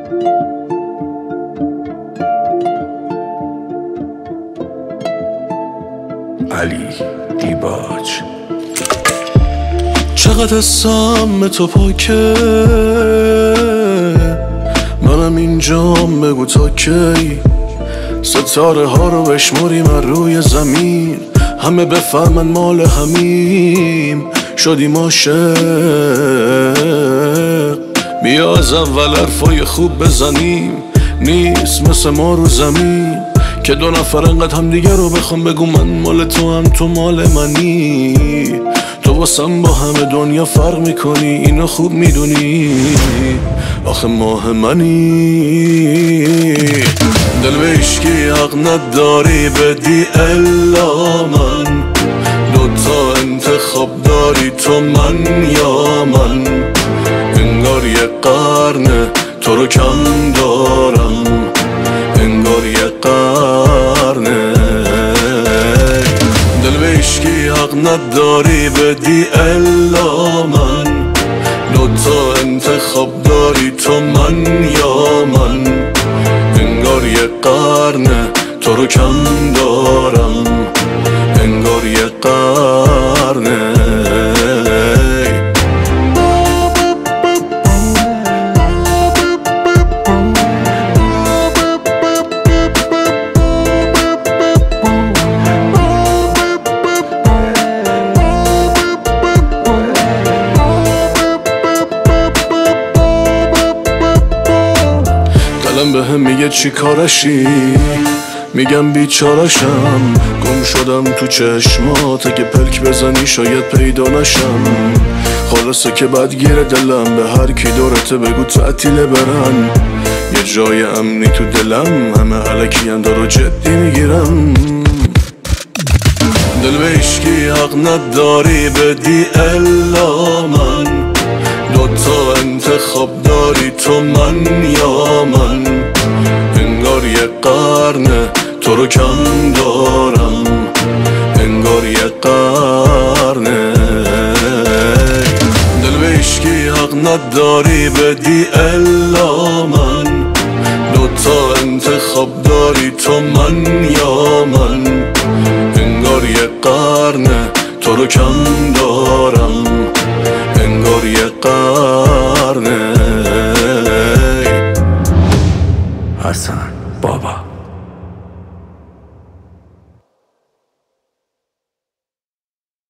علی دیباج. چقدر حسم تو پاکه، منم اینجام، بگو تا کی ستاره ها رو بشمریم از روی زمین، همه بفهمن مال همیم، شدیم عاشق. بیا از اول حرفای خوب بزنیم، نیست مثل ما رو زمین که دو نفر انقدر هم دیگه رو بخوام بگو من مال تو هم تو مال منی. تو واسم با همه دنیا فرق میکنی، اینو خوب میدونی، آخه ماه منی. دل به عشقی حق نداری بدی الا من، دوتا انتخاب داری تو من یا من. انگار یه قرنه تو رو کم دارم، انگار یه قرنه. دل به عشقی حق نداری بدی الا من، دوتا انتخاب داری تو من یا من. انگار یه قرنه تو رو کم دارم، انگار یه قرنه. دلم به هم میگه چی کارشی، میگم بیچارشم، گم شدم تو چشمات، اگه پلک بزنی شاید پیدا نشم. خلاصه که بدگیره دلم، به هر کی دورته بگو تعطیله برن، یه جای امنی تو دلم، همه علکی اندارو جدی میگیرم. دل به عشقی حق نداری بدی الا من، دوتا انتخاب داری تو من یا من. انگار یه قرنه تو رو کم دارم، انگار یه قرنه. دل به عشقی حق نداری بدی الا من، دوتا انتخاب داری تو من یا من. انگار یه قرنه تو رو کم دارم.